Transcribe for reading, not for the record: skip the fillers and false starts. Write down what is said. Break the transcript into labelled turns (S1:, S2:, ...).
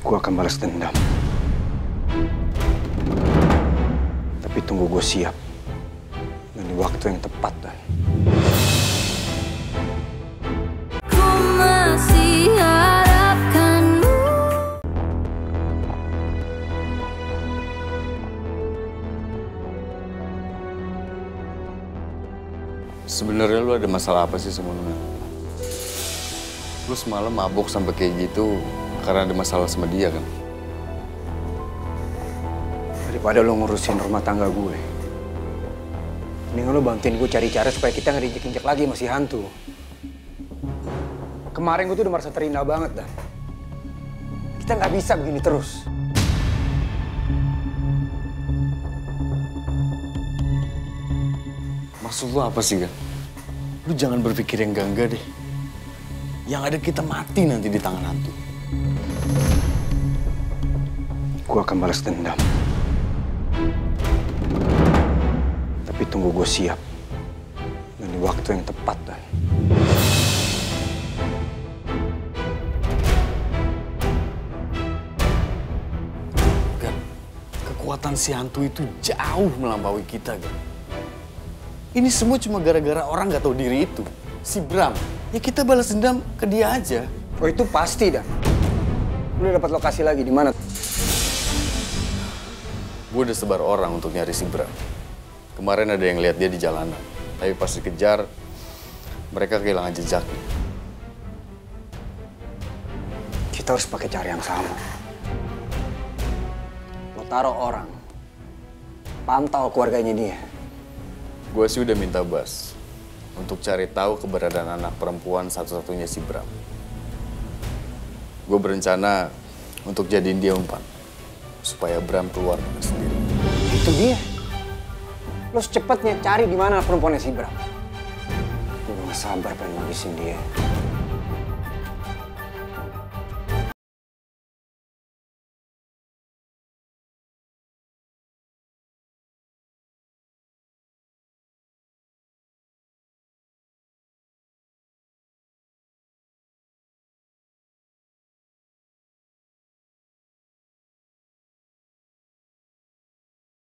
S1: Gue akan balas dendam. Tapi tunggu gue siap. Dan di waktu yang tepat, Dan.
S2: Ku masih harapkanmu.
S3: Sebenarnya lu ada masalah apa sih sama Luna? Lu semalam mabuk sampai kayak gitu karena ada masalah sama dia kan?
S1: Daripada lo ngurusin rumah tangga gue, mendingan lo bantuin gue cari cara supaya kita nggak diinjek-injek lagi masih hantu. Kemarin gue tuh udah merasa terindah banget, Dan. Kita nggak bisa begini terus.
S3: Maksud lu apa sih, Gan? Lu jangan berpikir yang enggak deh. Yang ada kita mati nanti di tangan hantu.
S1: Gue akan balas dendam. Tapi tunggu gue siap. Dan di waktu yang tepat, Dan.
S3: Gan, kekuatan si hantu itu jauh melampaui kita, Gan. Ini semua cuma gara-gara orang nggak tahu diri itu. Si Bram. Ya kita balas dendam ke dia aja.
S1: Oh itu pasti, Dan. Lu udah dapat lokasi lagi di mana?
S3: Gue udah sebar orang untuk nyari si Bram. Kemarin ada yang lihat dia di jalanan. Tapi pas dikejar, mereka kehilangan jejaknya.
S1: Kita harus pakai cara yang sama. Lo taruh orang. Pantau keluarganya dia.
S3: Gue sih udah minta Bas untuk cari tahu keberadaan anak perempuan satu-satunya si Bram. Gue berencana untuk jadiin dia umpan supaya Bram keluar sendiri.
S1: Itu dia. Lo secepatnya cari di mana perempuannya si Bram. Gue gak sabar pengen ngabisin dia.